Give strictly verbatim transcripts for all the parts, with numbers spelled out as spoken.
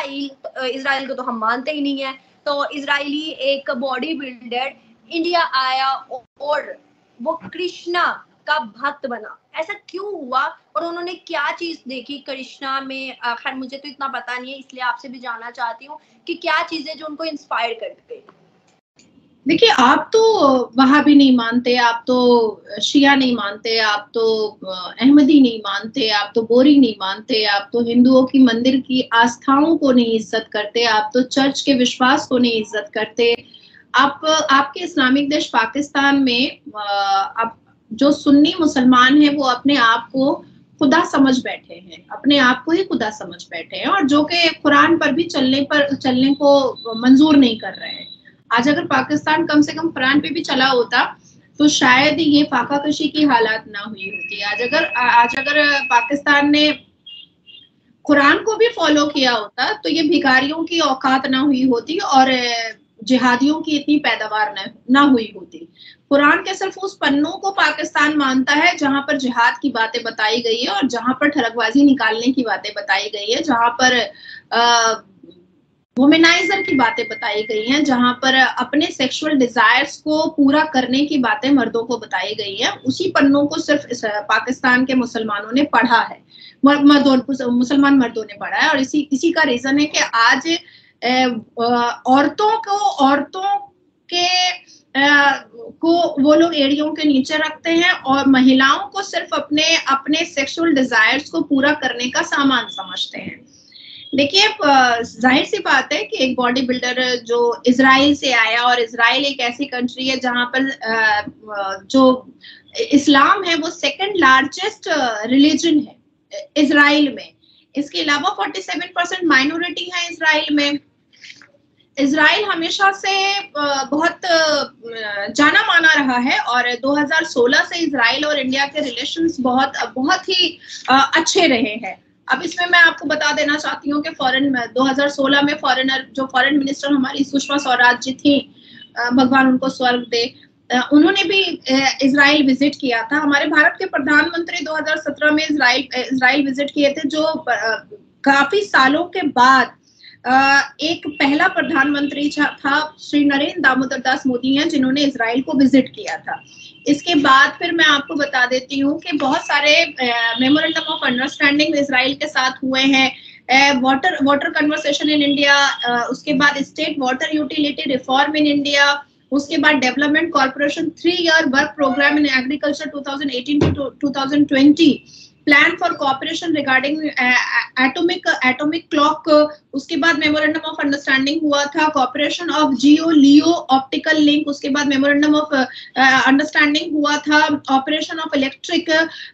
Israel Israel को तो हम मानते ही नहीं है, तो इजरायली एक बॉडी बिल्डर इंडिया आया और वो कृष्णा का भक्त बना, ऐसा क्यों हुआ और उन्होंने क्या चीज देखी कृष्णा में? खैर मुझे तो इतना पता नहीं है, इसलिए आपसे भी जानना चाहती हूँ कि क्या चीजें जो उनको इंस्पायर कर गई। देखिए, आप तो वहां भी नहीं मानते, आप तो शिया नहीं मानते, आप तो अहमदी नहीं मानते, आप तो बोरी नहीं मानते, आप तो हिंदुओं की मंदिर की आस्थाओं को नहीं इज्जत करते, आप तो चर्च के विश्वास को नहीं इज्जत करते। आप आपके इस्लामिक देश पाकिस्तान में आप जो सुन्नी मुसलमान हैं वो अपने आप को खुदा समझ बैठे हैं, अपने आप को ही खुदा समझ बैठे हैं, और जो कि कुरान पर भी चलने पर चलने को मंजूर नहीं कर रहे हैं। आज अगर पाकिस्तान कम से कम कुरान पे भी चला होता तो शायद ये फाका कशी की हालात ना हुई होती। आज अगर आज अगर पाकिस्तान ने कुरान को भी फॉलो किया होता तो ये भिखारियों की औकात ना हुई होती और जिहादियों की इतनी पैदावार न, ना हुई होती। कुरान के सिर्फ उस पन्नों को पाकिस्तान मानता है जहां पर जिहाद की बातें बताई गई है और जहां पर ठरकबाजी निकालने की बातें बताई गई है, जहां पर आ, वुमेनाइजर की बातें बताई गई हैं, जहां पर अपने सेक्सुअल डिजायर्स को पूरा करने की बातें मर्दों को बताई गई हैं। उसी पन्नों को सिर्फ पाकिस्तान के मुसलमानों ने पढ़ा है, मर्दों मुसलमान मर्दों ने पढ़ा है, और इसी इसी का रीजन है कि आज औरतों को औरतों के आ, को वो लोग एड़ियों के नीचे रखते हैं और महिलाओं को सिर्फ अपने अपने सेक्सुअल डिजायर्स को पूरा करने का सामान समझते हैं। देखिए, जाहिर सी बात है कि एक बॉडी बिल्डर जो इजराइल से आया, और इजराइल एक ऐसी कंट्री है जहां पर जो इस्लाम है वो सेकंड लार्जेस्ट रिलीजन है इजराइल में। इसके अलावा सैंतालीस परसेंट माइनॉरिटी है इजराइल में। इजराइल हमेशा से बहुत जाना माना रहा है और दो हज़ार सोलह से इजराइल और इंडिया के रिलेशंस बहुत बहुत ही अच्छे रहे हैं। अब इसमें मैं आपको बता देना चाहती हूँ कि फॉरेन दो हज़ार सोलह में फॉरेनर जो फॉरेन मिनिस्टर हमारी सुषमा स्वराज जी थी, भगवान उनको स्वर्ग दे, उन्होंने भी इजराइल विजिट किया था। हमारे भारत के प्रधानमंत्री दो हज़ार सत्रह में इजराइल इजराइल विजिट किए थे, जो काफी सालों के बाद एक पहला प्रधानमंत्री था श्री नरेंद्र दामोदर दास मोदी हैं जिन्होंने इजराइल को विजिट किया था। इसके बाद फिर मैं आपको बता देती हूँ कि बहुत सारे मेमोरेंडम ऑफ अंडरस्टैंडिंग इजराइल के साथ हुए हैं। Water water conversation in India, उसके बाद state water utility reform in India, उसके बाद development corporation three year work programme in agriculture two thousand eighteen to two thousand twenty, plan for cooperation regarding atomic atomic clock, उसके बाद memorandum of understanding हुआ था cooperation of geo leo optical link, उसके बाद memorandum of understanding हुआ था operation of electric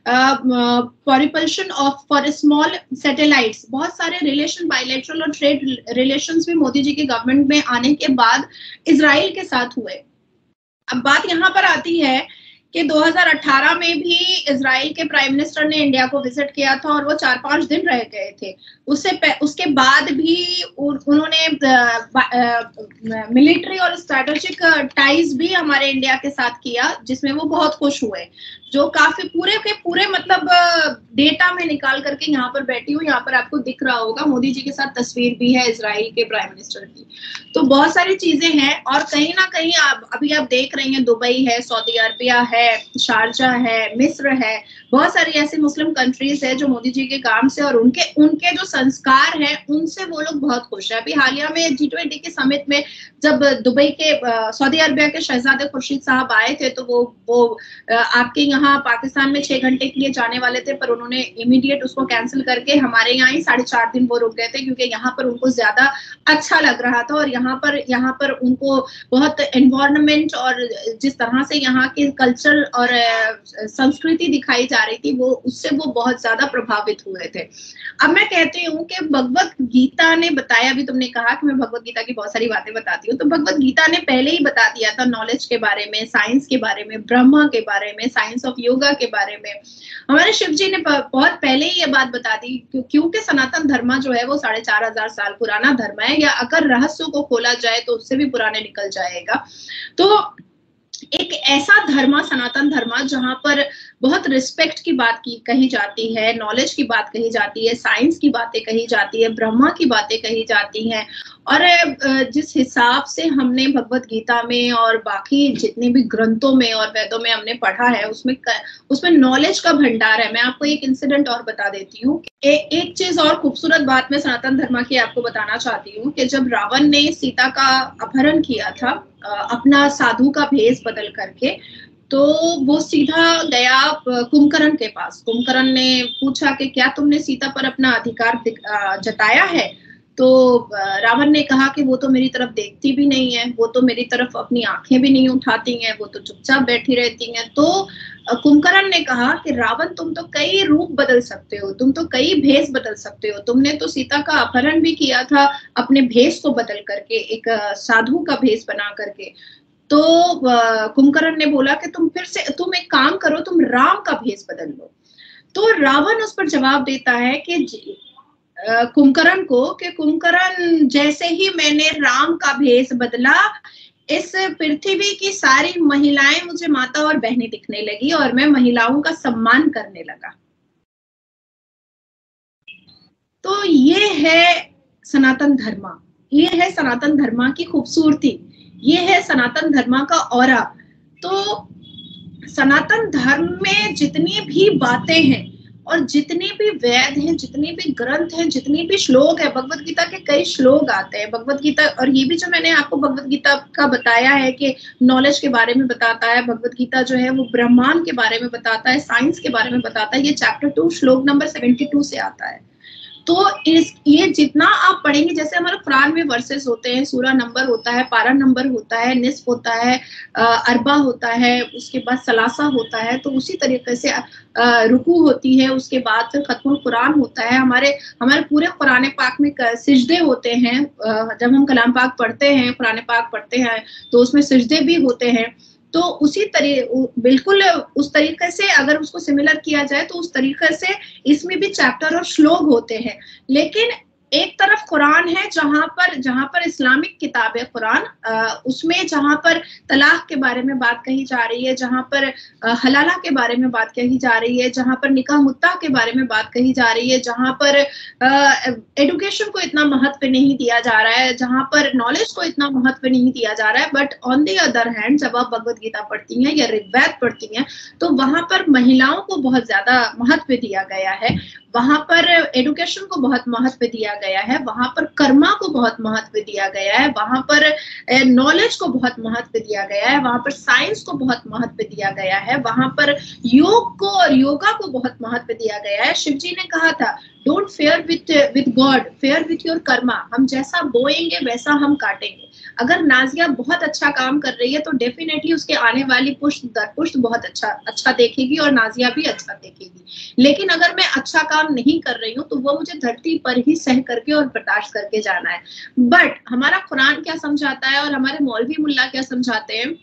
propulsion of for small satellites. बहुत सारे रिलेशन बायलैटरल और ट्रेड रिलेशंस भी मोदी जी की गवर्नमेंट में आने के बाद इजराइल के साथ हुए। अब बात यहाँ पर आती है कि दो हज़ार अठारह में भी इजराइल के प्राइम मिनिस्टर ने इंडिया को विजिट किया था और वो चार पांच दिन रह गए थे। उससे उसके बाद भी उन्होंने मिलिट्री और स्ट्रेटेजिक टाइज भी हमारे इंडिया के साथ किया, जिसमें वो बहुत खुश हुए, जो काफी पूरे के पूरे मतलब डेटा में निकाल करके यहाँ पर बैठी हूँ, यहाँ पर आपको दिख रहा होगा, मोदी जी के साथ तस्वीर भी है इजराइल के प्राइम मिनिस्टर की। तो बहुत सारी चीजें हैं और कहीं ना कहीं आप अभी आप देख रही हैं, दुबई है, सऊदी अरबिया है, शारजा है, मिस्र है, बहुत सारी ऐसी मुस्लिम कंट्रीज है जो मोदी जी के काम से और उनके उनके जो संस्कार हैं उनसे वो लोग बहुत खुश है। अभी हालिया में जी ट्वेंटी के समिट में जब दुबई के सऊदी अरबिया के शहजादे खुर्शीद साहब आए थे तो वो वो आपके यहाँ पाकिस्तान में छह घंटे के लिए जाने वाले थे, पर उन्होंने इमीडिएट उसको कैंसिल करके हमारे यहाँ ही साढ़े चार दिन वो रुक गए थे, क्योंकि यहाँ पर उनको ज्यादा अच्छा लग रहा था और यहाँ पर यहाँ पर उनको बहुत एनवायरनमेंट और जिस तरह से यहाँ की कल्चर और संस्कृति दिखाई जा रही थी वो उससे वो बहुत ज्यादा प्रभावित हुए थे। अब मैं कहती हूँ कि भगवत गीता ने बताया, अभी तुमने कहा कि मैं भगवत गीता की बहुत सारी बातें बताती हूँ, तो भगवत गीता ने पहले ही बता दिया था नॉलेज के बारे में, साइंस के बारे में, ब्रह्मा के बारे में, साइंस ऑफ योगा के बारे में। हमारे शिव जी ने बहुत पहले ही ये बात बता दी, क्योंकि सनातन धर्म जो है वो साढ़े चार हजार साल पुराना धर्म है, या अगर रहस्यों को खोला जाए तो उससे भी पुराने निकल जाएगा। तो एक ऐसा धर्म, सनातन धर्म, जहां पर बहुत रिस्पेक्ट की बात की कही जाती है, नॉलेज की बात कही जाती है, साइंस की बातें कही जाती है, ब्रह्मा की बातें कही जाती हैं। और जिस हिसाब से हमने भगवत गीता में और बाकी जितने भी ग्रंथों में और वेदों में हमने पढ़ा है, उसमें उसमें नॉलेज का भंडार है। मैं आपको एक इंसिडेंट और बता देती हूँ। ए, एक चीज और खूबसूरत बात मैं सनातन धर्म की आपको बताना चाहती हूँ कि जब रावण ने सीता का अपहरण किया था अपना साधु का भेष बदल करके, तो वो सीधा गया कुंभकर्ण के पास। कुंभकर्ण ने पूछा कि क्या तुमने सीता पर अपना अधिकार जताया है? तो रावण ने कहा कि वो तो मेरी तरफ देखती भी नहीं है, वो तो मेरी तरफ अपनी आंखें भी नहीं उठाती हैं, वो तो चुपचाप बैठी रहती हैं। तो कुंभकर्ण ने कहा कि रावण, तुम तो कई रूप बदल सकते हो, तुम तो कई भेष बदल सकते हो, तुमने तो सीता का अपहरण भी किया था अपने भेष को बदल करके, एक साधु का भेष बना करके। तो कुंभकर्ण ने बोला कि तुम फिर से तुम एक काम करो, तुम राम का भेष बदल लो। तो रावण उस पर जवाब देता है कि कुंभकर्ण को कि कुंभकर्ण, जैसे ही मैंने राम का भेष बदला, इस पृथ्वी की सारी महिलाएं मुझे माता और बहनें दिखने लगी और मैं महिलाओं का सम्मान करने लगा। तो ये है सनातन धर्म, ये है सनातन धर्म की खूबसूरती, ये है सनातन धर्म का ऑरा। तो सनातन धर्म में जितनी भी बातें हैं और जितने भी वेद हैं, जितने भी ग्रंथ हैं, जितने भी श्लोक है, भगवत गीता के कई श्लोक आते हैं भगवत गीता। और ये भी जो मैंने आपको भगवत गीता का बताया है कि नॉलेज के बारे में बताता है, भगवत गीता जो है वो ब्रह्मांड के बारे में बताता है, साइंस के बारे में बताता है। ये चैप्टर टू श्लोक नंबर सेवेंटी टू से आता है। तो इस ये जितना आप पढ़ेंगे, जैसे हमारे कुरान में वर्सेस होते हैं, सूरा नंबर होता है, पारा नंबर होता है, निस्फ होता है, अरबा होता है, उसके बाद सलासा होता है, तो उसी तरीके से रुकू होती है, उसके बाद फिर खत्मुल कुरान होता है। हमारे हमारे पूरे कुरान पाक में सिजदे होते हैं। जब हम कलाम पाक पढ़ते हैं, कुरान पाक पढ़ते हैं, तो उसमें सिजदे भी होते हैं। तो उसी तरीके, बिल्कुल उस तरीके से अगर उसको सिमिलर किया जाए तो उस तरीके से इसमें भी चैप्टर और श्लोक होते हैं। लेकिन एक तरफ कुरान है जहां पर जहां पर इस्लामिक किताब है कुरान, उसमें जहां पर तलाक के बारे में बात कही जा रही है, जहां पर हलाला के बारे में बात कही जा रही है, जहां पर निकाह मुत्ता के बारे में बात कही जा रही है, जहां पर एजुकेशन को इतना महत्व नहीं दिया जा रहा है, जहां पर नॉलेज को इतना महत्व नहीं दिया जा रहा है। But on the other hand जब आप भगवत गीता पढ़ती हैं या ऋग्वेद पढ़ती हैं, तो वहां पर महिलाओं को बहुत ज्यादा महत्व दिया गया है, वहां पर एजुकेशन को बहुत महत्व दिया गया है, वहां पर कर्मा को बहुत महत्व दिया गया है, वहां पर नॉलेज को बहुत महत्व दिया गया है, वहां पर साइंस को बहुत महत्व दिया गया है, वहां पर योग को और योगा को बहुत महत्व दिया गया है। शिव जी ने कहा था, don't fear with with God, fear with your karma. हम जैसा बोएंगे वैसा हम काटेंगे। अगर नाजिया बहुत अच्छा काम कर रही है तो डेफिनेटली उसके आने वाली पुष्ट दर पुष्ट बहुत अच्छा अच्छा देखेगी और नाजिया भी अच्छा देखेगी। लेकिन अगर मैं अच्छा काम नहीं कर रही हूँ तो वो मुझे धरती पर ही सह करके और बर्दाश्त करके जाना है। बट हमारा कुरान क्या समझाता है और हमारे मौलवी मुल्ला क्या समझाते हैं,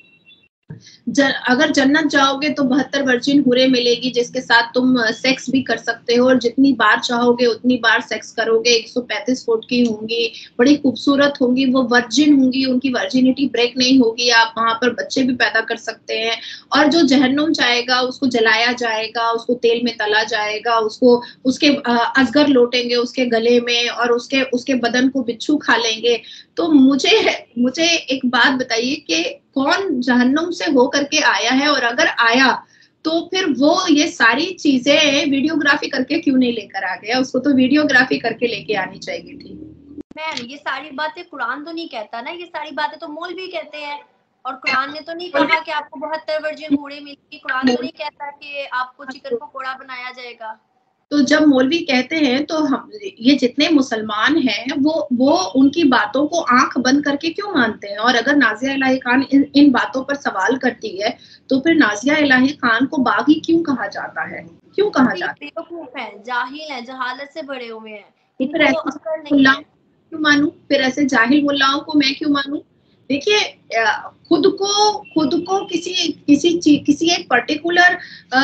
जर, अगर जन्नत जाओगे तो बहत्तर वर्जिन हुरे मिलेगी जिसके साथ तुम सेक्स भी कर सकते हो और जितनी बार चाहोगे उतनी बार सेक्स करोगे। एक सौ पैंतीस फुट की होंगी, बड़ी खूबसूरत होंगी, वो वर्जिन होंगी, उनकी वर्जिनिटी ब्रेक नहीं होगी, आप वहां पर बच्चे भी पैदा कर सकते हैं। और जो जहन्नुम जाएगा उसको जलाया जाएगा, उसको तेल में तला जाएगा, उसको उसके अजगर लौटेंगे उसके गले में और उसके उसके बदन को बिच्छू खा लेंगे। तो मुझे मुझे एक बात बताइए कि कौन जहन्नुम से हो करके आया है, और अगर आया तो फिर वो ये सारी चीजें वीडियोग्राफी करके क्यों नहीं लेकर आ गया? उसको तो वीडियोग्राफी करके लेके आनी चाहिए थी। मैम ये सारी बातें कुरान तो नहीं कहता ना, ये सारी बातें तो मौलवी कहते हैं। और कुरान ने तो नहीं कहा कि आपको बहत्तर वर्जिन घोड़े मिलेगी, कुरान तो नहीं कहता कि आपको चिकन पकोड़ा बनाया जाएगा। तो जब मौलवी कहते हैं तो हम ये जितने मुसलमान हैं वो वो उनकी बातों को आंख बंद करके क्यों मानते हैं? और अगर नाजिया इलाही खान इन, इन बातों पर सवाल करती है तो फिर नाजिया इलाही खान को बागी क्यों कहा जाता है? क्यों कहा जाता है? बेवकूफ है, जाहिल है, जहालत से भरे हुए हैं, फिर ऐसे क्यों मानूं? फिर ऐसे जाहिल मुल्लाओं को मैं क्यों मानूं? देखिए खुद को खुद को किसी किसी चीज किसी एक पर्टिकुलर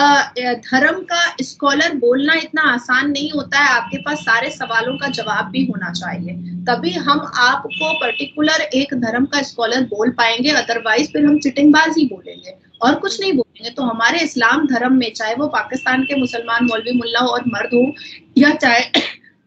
धर्म का स्कॉलर बोलना इतना आसान नहीं होता है। आपके पास सारे सवालों का जवाब भी होना चाहिए, तभी हम आपको पर्टिकुलर एक धर्म का स्कॉलर बोल पाएंगे, अदरवाइज फिर हम चिटिंगबाजी बोलेंगे और कुछ नहीं बोलेंगे। तो हमारे इस्लाम धर्म में, चाहे वो पाकिस्तान के मुसलमान मौलवी मुल्ला और मर्द हो, या चाहे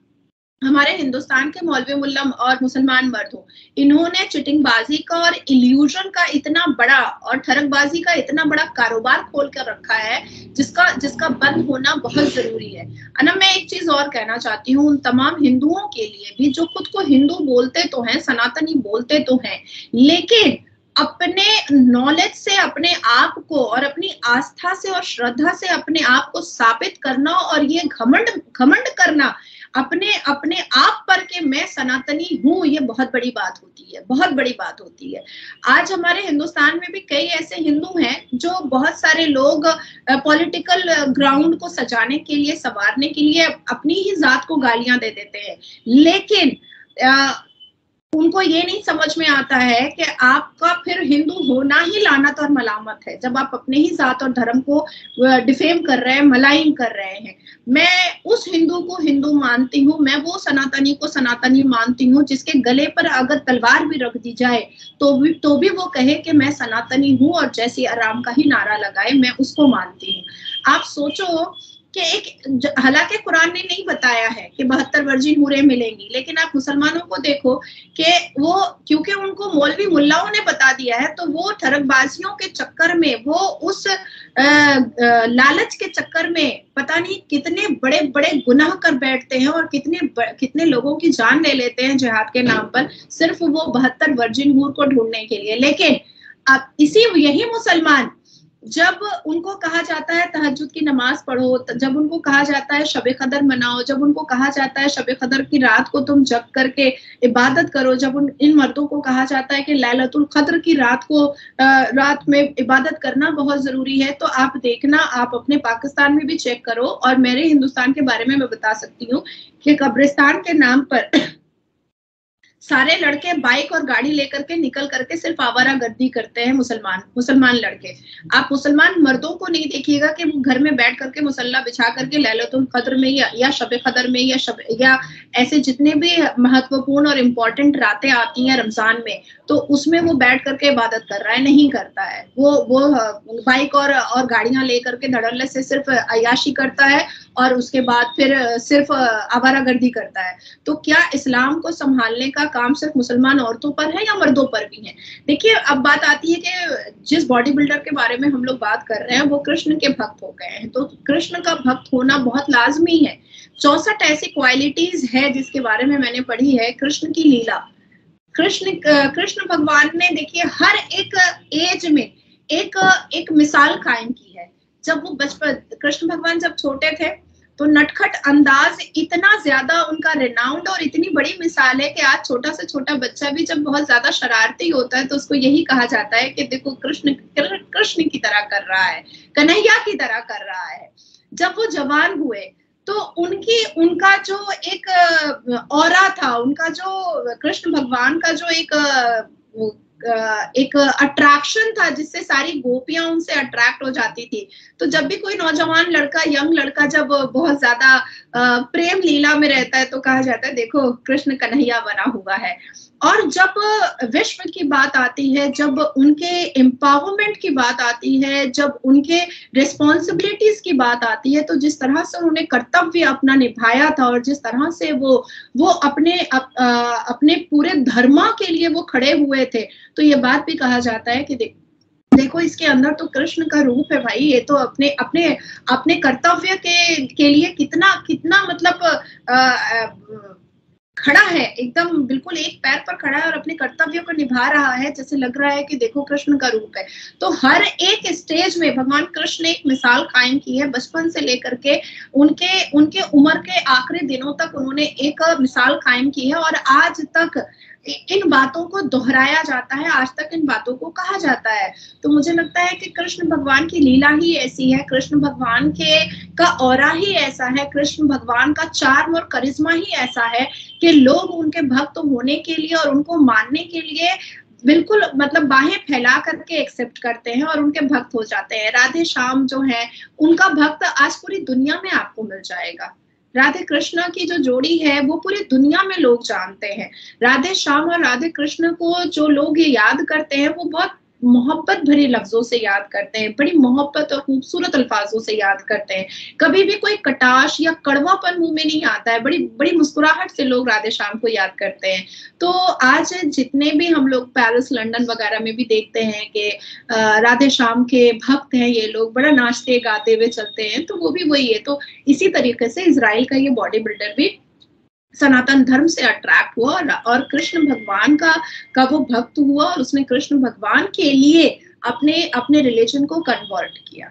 हमारे हिंदुस्तान के मौलवी मुल्ला और मुसलमान मर्द हो, इन्होंने चिटिंगबाजी का और इल्यूजन का इतना बड़ा और ठरकबाजी का इतना बड़ा कारोबार खोल कर रखा है, जिसका जिसका बंद होना बहुत जरूरी है। अना मैं एक चीज और कहना चाहती हूँ उन तमाम हिंदुओं के लिए भी जो खुद को हिंदू बोलते तो हैं, सनातनी बोलते तो हैं, लेकिन अपने नॉलेज से अपने आप को और अपनी आस्था से और श्रद्धा से अपने आप को साबित करना और ये घमंड घमंड करना अपने अपने आप पर के मैं सनातनी हूँ, ये बहुत बड़ी बात होती है, बहुत बड़ी बात होती है। आज हमारे हिंदुस्तान में भी कई ऐसे हिंदू हैं जो बहुत सारे लोग पॉलिटिकल ग्राउंड को सजाने के लिए, संवारने के लिए अपनी ही जात को गालियां दे देते हैं, लेकिन आ, उनको ये नहीं समझ में आता है कि आपका फिर हिंदू होना ही लानत और मलामत है, जब आप अपने ही जात और धर्म को डिफेम कर रहे हैं, मलाइन कर रहे हैं। मैं उस हिंदू को हिंदू मानती हूँ, मैं वो सनातनी को सनातनी मानती हूँ जिसके गले पर अगर तलवार भी रख दी जाए तो भी तो भी वो कहे कि मैं सनातनी हूँ और जय सिया राम का ही नारा लगाए, मैं उसको मानती हूँ। आप सोचो कि एक, हालांकि कुरान ने नहीं बताया है कि बहत्तर वर्जिन हूरें मिलेंगी, लेकिन आप मुसलमानों को देखो कि वो, क्योंकि उनको मौलवी मुल्लाओं ने बता दिया है, तो वो ठरकबाजियों के चक्कर में, वो उस आ, आ, लालच के चक्कर में पता नहीं कितने बड़े बड़े गुनाह कर बैठते हैं और कितने कितने लोगों की जान ले लेते हैं जिहाद के नाम पर, सिर्फ वो बहत्तर वर्जिन हूर को ढूंढने के लिए। लेकिन अब इसी यही मुसलमान, जब उनको कहा जाता है तहज्जुद की नमाज पढ़ो, जब उनको कहा जाता है शब कदर मनाओ, जब उनको कहा जाता है शब कदर की रात को तुम जग करके इबादत करो, जब उन इन मर्दों को कहा जाता है कि लैलतुल कद्र की रात को रात में इबादत करना बहुत जरूरी है, तो आप देखना, आप अपने पाकिस्तान में भी चेक करो, और मेरे हिंदुस्तान के बारे में मैं बता सकती हूँ कि कब्रिस्तान के नाम पर सारे लड़के बाइक और गाड़ी लेकर के निकल करके सिर्फ आवारा गर्दी करते हैं। मुसलमान मुसलमान लड़के, आप मुसलमान मर्दों को नहीं देखिएगा कि वो घर में बैठ करके मुसल्ला बिछा करके लैलतुल कद्र में या, या शब कदर में या शब या ऐसे जितने भी महत्वपूर्ण और इम्पोर्टेंट रातें आती हैं रमजान में, तो उसमें वो बैठ करके इबादत कर रहा है, नहीं करता है। वो वो बाइक और और गाड़ियां लेकर के धड़ल्ले से सिर्फ अयाशी करता है और उसके बाद फिर सिर्फ आवारागर्दी करता है। तो क्या इस्लाम को संभालने का काम सिर्फ मुसलमान औरतों पर है या मर्दों पर भी है? देखिए, अब बात आती है कि जिस बॉडी बिल्डर के बारे में हम लोग बात कर रहे हैं वो कृष्ण के भक्त हो गए हैं, तो कृष्ण का भक्त होना बहुत लाजमी है। चौसठ ऐसी क्वालिटीज है जिसके बारे में मैंने पढ़ी है। कृष्ण की लीला, कृष्ण कृष्ण भगवान ने देखिए हर एक एज में एक एक मिसाल कायम की है। जब वो बचपन, कृष्ण भगवान जब छोटे थे तो नटखट अंदाज इतना ज्यादा उनका रिनाउंड और इतनी बड़ी मिसाल है कि आज छोटा से छोटा बच्चा भी जब बहुत ज्यादा शरारती होता है तो उसको यही कहा जाता है कि देखो कृष्ण कृष्ण की तरह कर रहा है, कन्हैया की तरह कर रहा है। जब वो जवान हुए तो उनकी उनका जो एक ऑरा था, उनका जो कृष्ण भगवान का जो एक एक अट्रैक्शन था जिससे सारी गोपियां उनसे अट्रैक्ट हो जाती थी। तो जब भी कोई नौजवान लड़का, यंग लड़का जब बहुत ज्यादा प्रेम लीला में रहता है तो कहा जाता है देखो कृष्ण कन्हैया बना हुआ है। और जब विश्व की बात आती है, जब उनके एम्पावरमेंट की बात आती है, जब उनके रिस्पॉन्सिबिलिटीज की बात आती है, तो जिस तरह से उन्होंने कर्तव्य अपना निभाया था और जिस तरह से वो वो अपने अप, आ, अपने पूरे धर्मा के लिए वो खड़े हुए थे, तो ये बात भी कहा जाता है कि देख देखो इसके अंदर तो कृष्ण का रूप है भाई। ये तो अपने अपने अपने कर्तव्य के के लिए कितना कितना मतलब आ, आ, खड़ा है, एकदम बिल्कुल एक पैर पर खड़ा है और अपने कर्तव्य को निभा रहा है, जैसे लग रहा है कि देखो कृष्ण का रूप है। तो हर एक स्टेज में भगवान कृष्ण ने एक मिसाल कायम की है। बचपन से लेकर के उनके उनके उम्र के आखिरी दिनों तक उन्होंने एक मिसाल कायम की है और आज तक इन बातों को दोहराया जाता है, आज तक इन बातों को कहा जाता है। तो मुझे लगता है कि कृष्ण भगवान की लीला ही ऐसी है, कृष्ण भगवान के का ऑरा ही ऐसा है, कृष्ण भगवान का चार्म और करिश्मा ही ऐसा है कि लोग उनके भक्त होने के लिए और उनको मानने के लिए बिल्कुल मतलब बाहें फैला करके एक्सेप्ट करते हैं और उनके भक्त हो जाते हैं। राधे श्याम जो है उनका भक्त आज पूरी दुनिया में आपको मिल जाएगा। राधे कृष्ण की जो जोड़ी है वो पूरी दुनिया में लोग जानते हैं। राधे श्याम और राधे कृष्ण को जो लोग ये याद करते हैं वो बहुत मोहब्बत भरे लफ्जों से याद करते हैं, बड़ी मोहब्बत और खूबसूरत अल्फाजों से याद करते हैं। कभी भी कोई कटाश या कड़वापन मुंह में नहीं आता है, बड़ी बड़ी मुस्कुराहट से लोग राधे श्याम को याद करते हैं। तो आज जितने भी हम लोग पेरिस लंदन वगैरह में भी देखते हैं कि राधे श्याम के भक्त हैं ये लोग, बड़ा नाचते गाते हुए चलते हैं, तो वो भी वही है। तो इसी तरीके से इजराइल का ये बॉडी बिल्डर भी सनातन धर्म से अट्रैक्ट हुआ और, और कृष्ण भगवान का का वो भक्त हुआ और उसने कृष्ण भगवान के लिए अपने अपने रिलीजन को कन्वर्ट किया।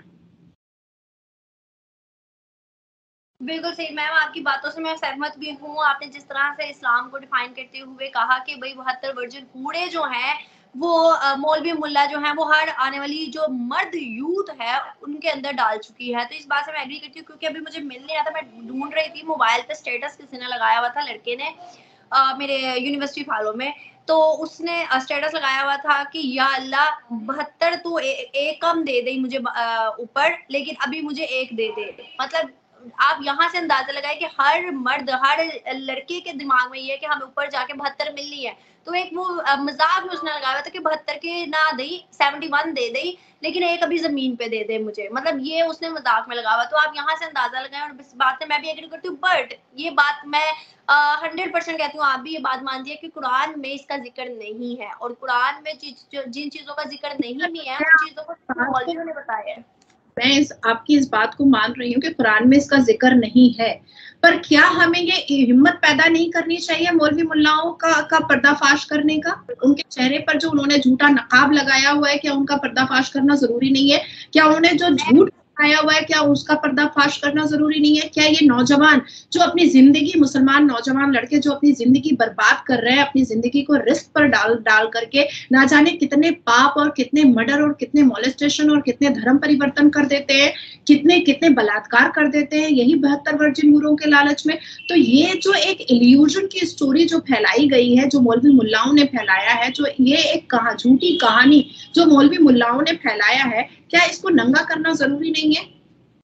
बिल्कुल सही मैम, आपकी बातों से मैं सहमत भी हूँ। आपने जिस तरह से इस्लाम को डिफाइन करते हुए कहा कि भाई बहत्तर वर्जिन कूड़े जो हैं वो मौलवी मुल्ला जो है वो हर आने वाली जो मर्द यूथ है उनके अंदर डाल चुकी है। तो इस बात से मैं एग्री करती हूँ, क्योंकि अभी मुझे मिल नहीं रहा था, मैं ढूंढ रही थी मोबाइल पे स्टेटस किसी ने लगाया हुआ था, लड़के ने आ, मेरे यूनिवर्सिटी फॉलो में, तो उसने स्टेटस लगाया हुआ था कि या अल्लाह बहत्तर तो ए, एक कम दे दे मुझे ऊपर, लेकिन अभी मुझे एक दे दे। मतलब आप यहाँ से अंदाजा लगाए कि हर मर्द हर लड़के के दिमाग में ये है कि हमें ऊपर जाके बहत्तर मिलनी है। तो एक वो मजाक में उसने लगाया था कि बहत्तर के ना दे सेवेंटी वन दे दे, लेकिन एक अभी जमीन पे दे दे मुझे, मतलब ये उसने मजाक में लगा हुआ। तो आप यहाँ से अंदाजा लगाएं, और इस बात से मैं भी एग्री करती हूँ। बट ये बात मैं हंड्रेड परसेंट कहती हूँ, आप भी ये बात मानती है कि कुरान में इसका जिक्र नहीं है, और कुरान में जिन चीजों का जिक्र नहीं भी है उन चीजों को मौलवियों ने बताया है। मैं इस आपकी इस बात को मान रही हूँ कि कुरान में इसका जिक्र नहीं है, पर क्या हमें ये हिम्मत पैदा नहीं करनी चाहिए मौलवी मुल्लाओं का का पर्दाफाश करने का? उनके चेहरे पर जो उन्होंने झूठा नकाब लगाया हुआ है, क्या उनका पर्दाफाश करना जरूरी नहीं है? क्या उन्होंने जो झूठ आया हुआ है क्या उसका पर्दाफाश करना जरूरी नहीं है? क्या ये नौजवान जो अपनी जिंदगी, मुसलमान नौजवान लड़के जो अपनी जिंदगी बर्बाद कर रहे हैं, अपनी जिंदगी को रिस्क पर डाल डाल करके ना जाने कितने पाप और कितने मर्डर और कितने मॉलेस्टेशन और कितने धर्म परिवर्तन कर देते हैं, कितने कितने बलात्कार कर देते हैं, यही बहत्तर वर्जिन हूरों के लालच में। तो ये जो एक इल्यूजन की स्टोरी जो फैलाई गई है, जो मौलवी मुल्लाओं ने फैलाया है, जो ये एक कहा झूठी कहानी जो मौलवी मुल्लाओं ने फैलाया है, क्या इसको नंगा करना जरूरी नहीं है?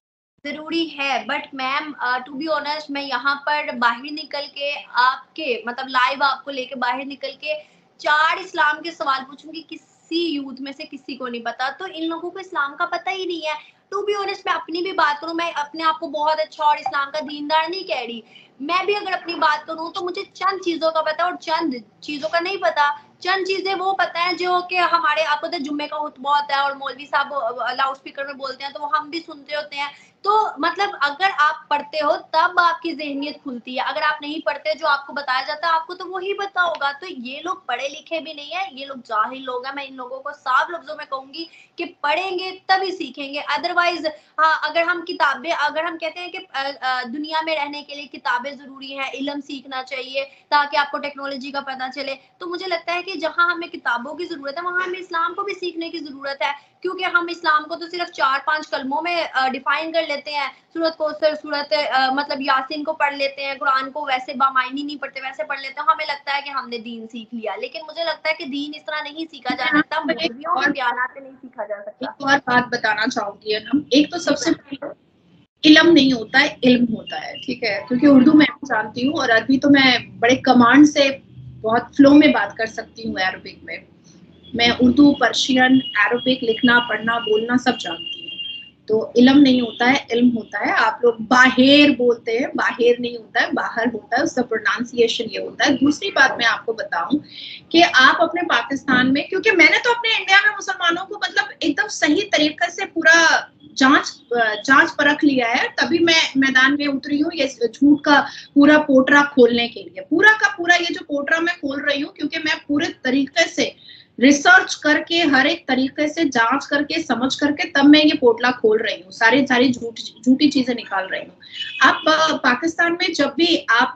जरूरी है, but ma'am to be honest मैं यहाँ पर बाहर निकल के आपके मतलब लाइव आपको लेके बाहर निकल के चार इस्लाम के सवाल पूछूंगी, किसी यूथ में से किसी को नहीं पता। तो इन लोगों को इस्लाम का पता ही नहीं है। टू बी ऑनेस्ट मैं अपनी भी बात करूं, मैं अपने आप को बहुत अच्छा और इस्लाम का दीनदार नहीं कह रही, मैं भी अगर अपनी बात करूं तो मुझे चंद चीजों का पता और चंद चीजों का नहीं पता। चंद चीजें वो पता है जो कि हमारे आपको तो जुम्मे का खुतबा होता है और मौलवी साहब लाउड स्पीकर में बोलते हैं तो वो हम भी सुनते होते हैं। तो मतलब अगर आप पढ़ते हो तब आपकी ज़हनियत खुलती है, अगर आप नहीं पढ़ते जो आपको बताया जाता है आपको तो वही पता होगा। तो ये लोग पढ़े लिखे भी नहीं है, ये लोग जाहिल लोग हैं। मैं इन लोगों को साफ लफ्जों में कहूंगी कि पढ़ेंगे तभी सीखेंगे, अदरवाइज हाँ अगर हम किताबें अगर हम कहते हैं कि दुनिया में रहने के लिए किताबें जरूरी है, इल्म सीखना चाहिए ताकि आपको टेक्नोलॉजी का पता चले, तो मुझे लगता है कि जहां हमें किताबों की जरूरत है वहां हमें इस्लाम को भी सीखने की जरूरत है। क्योंकि हम इस्लाम को तो सिर्फ चार पांच कलमों में डिफाइन कर लेते हैं, सूरत कौसर सूरत मतलब यासीन को पढ़ लेते हैं, कुरान को वैसे बामायनी नहीं पढ़ते वैसे पढ़ लेते हैं, हमें लगता है कि हमने दीन सीख लिया। लेकिन मुझे लगता है कि दीन इस तरह नहीं सीखा जा सकता, मौलवियों के बयानात से नहीं सीखा जा सकता। एक और बात बताना चाहूंगी हम, एक तो सबसे पहले इल्म नहीं होता है, इल्म होता है, ठीक है? क्योंकि उर्दू मैं जानती हूँ और अरबी तो मैं बड़े कमांड से बहुत फ्लो में बात कर सकती हूँ। अरबिक में मैं उर्दू, पर्शियन, अरबिक लिखना पढ़ना बोलना सब जानती हूँ। तो इल्म नहीं होता है, इल्म होता है। आप लोग बाहर बोलते हैं, बाहर नहीं होता है, बाहर होता है, उसका प्रोनाउंसिएशन ये होता है। दूसरी बात मैं आपको बताऊं कि आप अपने पाकिस्तान में, क्योंकि मैंने तो अपने इंडिया में मुसलमानों को मतलब एकदम सही तरीके से पूरा जांच जांच परख लिया है, तभी मैं मैदान में उतरी हूँ ये झूठ का पूरा पोटरा खोलने के लिए। पूरा का पूरा ये जो पोटरा मैं खोल रही हूँ क्योंकि मैं पूरे तरीके से रिसर्च करके हर एक तरीके से जांच करके समझ करके तब मैं ये पोटला खोल रही हूँ, सारी सारी झूठी झूठी चीजें निकाल रही हूँ। आप पाकिस्तान में जब भी आप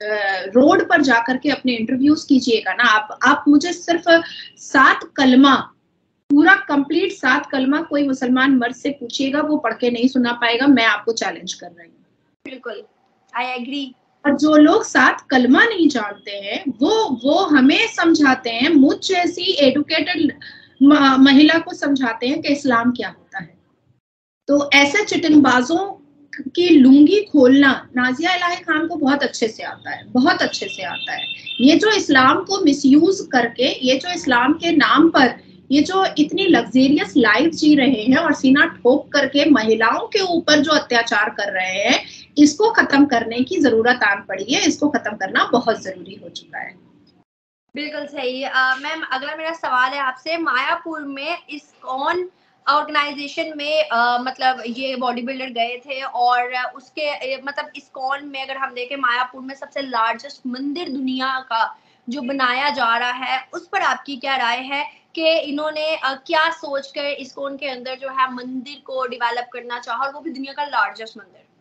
रोड पर जाकर के अपने इंटरव्यूज कीजिएगा ना, आप आप मुझे सिर्फ सात कलमा, पूरा कंप्लीट सात कलमा कोई मुसलमान मर्द से पूछिएगा, वो पढ़ के नहीं सुना पाएगा। मैं आपको चैलेंज कर रही हूँ। बिल्कुल, आई एग्री। और जो लोग सात कलमा नहीं जानते हैं वो वो हमें समझाते हैं, मुझ जैसी एडुकेटेड महिला को समझाते हैं कि इस्लाम क्या होता है। तो ऐसे चिटिंगबाजों की लुंगी खोलना नाजिया इलाही खान को बहुत अच्छे से आता है, बहुत अच्छे से आता है। ये जो इस्लाम को मिसयूज करके, ये जो इस्लाम के नाम पर ये जो इतनी लग्जेरियस लाइफ जी रहे हैं और सीना ठोक करके महिलाओं के ऊपर जो अत्याचार कर रहे हैं, इसको खत्म करने की जरूरत आन पड़ी है। इसको खत्म करना बहुत जरूरी हो चुका है। बिल्कुल सही। मैम, अगला मेरा सवाल है आपसे, मायापुर में इस्कॉन ऑर्गेनाइजेशन में आ, मतलब ये बॉडी बिल्डर गए थे और उसके मतलब इस्कॉन में अगर हम देखें, मायापुर में सबसे लार्जेस्ट मंदिर दुनिया का जो बनाया जा रहा है, उस पर आपकी क्या राय है कि इन्होंने आ, क्या सोचकर इस्कॉन के अंदर जो है मंदिर को डेवलप करना चाहा, और वो भी दुनिया का लार्जेस्ट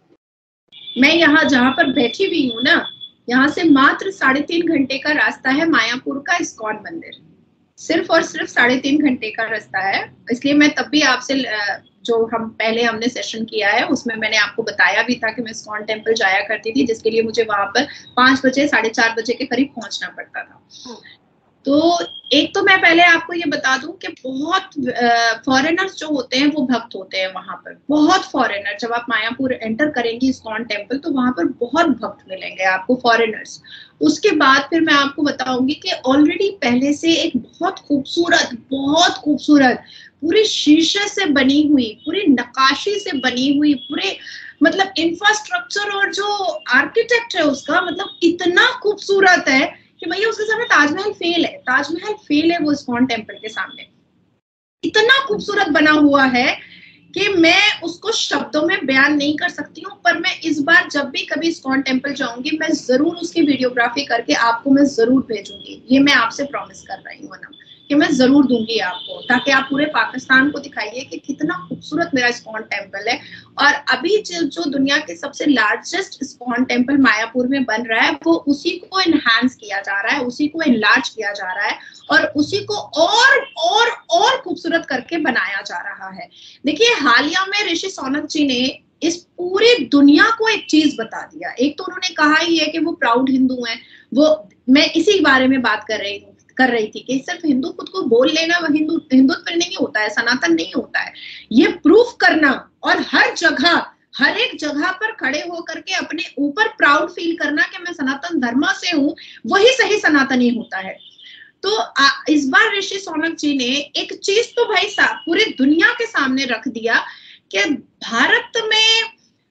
मंदिर। मैं यहाँ जहाँ पर बैठी हुई हूँ ना, यहाँ से मात्र साढ़े तीन घंटे का रास्ता है मायापुर का इस्कॉन मंदिर, सिर्फ और सिर्फ साढ़े तीन घंटे का रास्ता है। इसलिए मैं तब भी आपसे, जो हम पहले हमने सेशन किया है उसमें मैंने आपको बताया भी था कि मैं इस्कॉन टेम्पल जाया करती थी, जिसके लिए मुझे वहां पर पांच बजे साढ़े चार बजे के करीब पहुंचना पड़ता था। तो एक तो मैं पहले आपको ये बता दूं कि बहुत फॉरेनर्स जो होते हैं वो भक्त होते हैं वहां पर, बहुत फॉरेनर। जब आप मायापुर एंटर करेंगी इस्कॉन टेम्पल तो वहां पर बहुत भक्त मिलेंगे आपको, फॉरेनर्स। उसके बाद फिर मैं आपको बताऊंगी कि ऑलरेडी पहले से एक बहुत खूबसूरत बहुत खूबसूरत पूरी शीशे से बनी हुई, पूरी नक्काशी से बनी हुई, पूरे मतलब इंफ्रास्ट्रक्चर और जो आर्किटेक्ट है उसका मतलब इतना खूबसूरत है कि भैया उसके सामने ताजमहल फेल है, ताजमहल फेल है वो इस्कॉन टेम्पल के सामने। इतना खूबसूरत बना हुआ है कि मैं उसको शब्दों में बयान नहीं कर सकती हूँ। पर मैं इस बार जब भी कभी इस्कॉन टेम्पल जाऊंगी, मैं जरूर उसकी वीडियोग्राफी करके आपको मैं जरूर भेजूंगी। ये मैं आपसे प्रॉमिस कर रही हूँ ना कि मैं जरूर दूंगी आपको, ताकि आप पूरे पाकिस्तान को दिखाइए कि कितना खूबसूरत मेरा इस्कॉन टेम्पल है। और अभी जो, जो दुनिया के सबसे लार्जेस्ट इस्कॉन टेम्पल मायापुर में बन रहा है, वो उसी को एनहांस किया जा रहा है, उसी को एनलार्ज किया जा रहा है और उसी को और और और खूबसूरत करके बनाया जा रहा है। देखिए, हालिया में ऋषि सोनक जी ने इस पूरी दुनिया को एक चीज बता दिया। एक तो उन्होंने कहा ही है कि वो प्राउड हिंदू हैं, वो मैं इसी बारे में बात कर रही हूँ कर रही थी कि सिर्फ हिंदू खुद को बोल लेना वह हिंदू हिंदुत्व नहीं होता है, सनातन नहीं होता है। ये प्रूफ करना और हर जगह हर एक जगह पर खड़े होकर के अपने ऊपर प्राउड फील करना कि मैं सनातन धर्म से हूँ, वही सही सनातनी होता है। तो आ, इस बार ऋषि सोनक जी ने एक चीज तो भाई साहब पूरी दुनिया के सामने रख दिया कि भारत में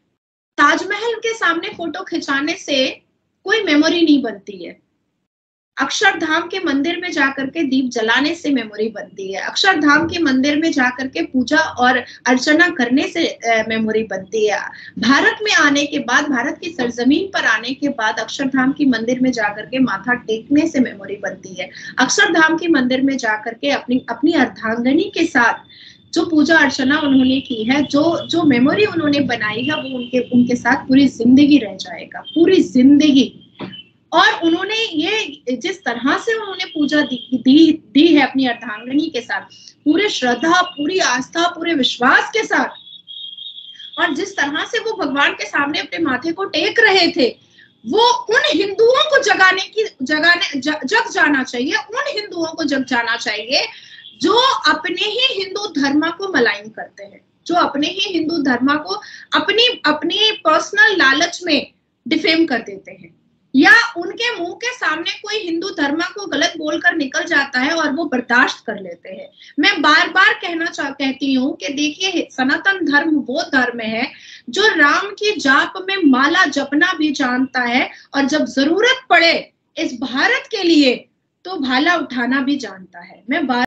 ताजमहल के सामने फोटो खिंचाने से कोई मेमोरी नहीं बनती है, अक्षरधाम के मंदिर में जाकर के दीप जलाने से मेमोरी बनती है, अक्षरधाम के मंदिर में जाकर के पूजा और अर्चना करने से मेमोरी बनती है। भारत में आने के बाद, भारत की सरजमीन पर आने के बाद अक्षरधाम की मंदिर में जाकर के माथा टेकने से मेमोरी बनती है। अक्षरधाम के मंदिर में जाकर के अपनी अपनी अर्धांगिनी के साथ जो पूजा अर्चना उन्होंने की है, जो जो मेमोरी उन्होंने बनाई है, वो उनके उनके साथ पूरी जिंदगी रह जाएगा, पूरी जिंदगी। और उन्होंने ये जिस तरह से उन्होंने पूजा दी दी, दी है अपनी अर्धांगिनी के साथ, पूरे श्रद्धा, पूरी आस्था, पूरे विश्वास के साथ, और जिस तरह से वो भगवान के सामने अपने माथे को टेक रहे थे, वो उन हिंदुओं को जगाने की जगाने ज, जग जाना चाहिए, उन हिंदुओं को जग जाना चाहिए जो अपने ही हिंदू धर्म को मलाइन करते हैं, जो अपने ही हिंदू धर्म को अपनी अपनी पर्सनल लालच में डिफेम कर देते हैं, या उनके मुंह के सामने कोई हिंदू धर्म को गलत बोलकर निकल जाता है और वो बर्दाश्त कर लेते हैं। मैं बार बार कहना चाह कहती हूँ कि देखिए, सनातन धर्म वो धर्म है जो राम की जाप में माला जपना भी जानता है, और जब जरूरत पड़े इस भारत के लिए तो भाला उठाना भी जानता है। मैं बार